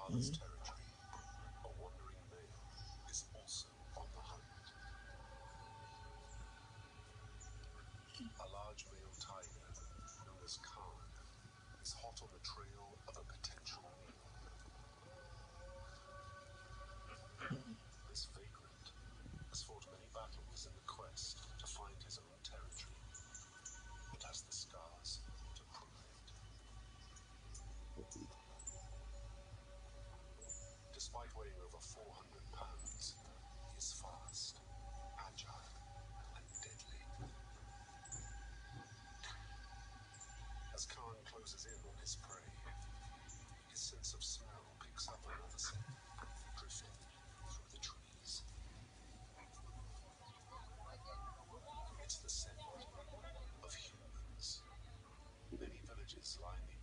father's territory, a wandering male is also on the hunt. A large male tiger, known as Khan, is hot on the trail of a potential meal. This vagrant has fought many battles in the quest to find his own territory, but has the scars to prove it. Despite weighing over 400 pounds, he is fast, agile, and deadly. As Khan closes in on his prey, his sense of smell picks up another scent, drifting through the trees. It's the scent of humans. Many villages line the